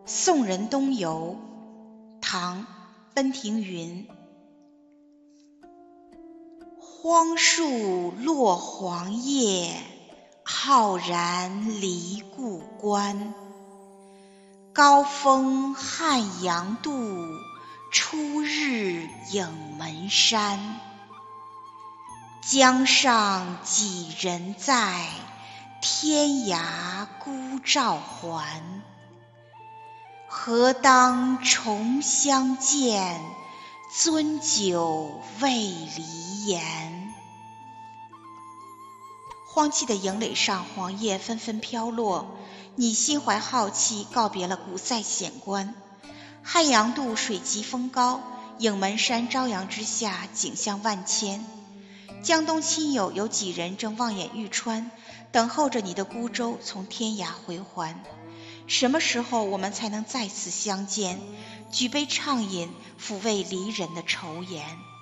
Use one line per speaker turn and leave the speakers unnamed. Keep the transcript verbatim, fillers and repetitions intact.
送人东游，唐·奔庭云。荒树落黄叶，浩然离故关。高峰汉阳渡，初日影门山。江上几人在，天涯孤照还。何当重相见，樽酒未离言。荒弃的营垒上，黄叶纷纷飘落，你心怀好奇，告别了古塞险关。汉阳渡水急风高，影门山朝阳之下，景象万千。江东亲友有几人正望眼欲穿，等候着你的孤舟从天涯回还。什么时候我们才能再次相见？举杯畅饮，抚慰离人的愁颜。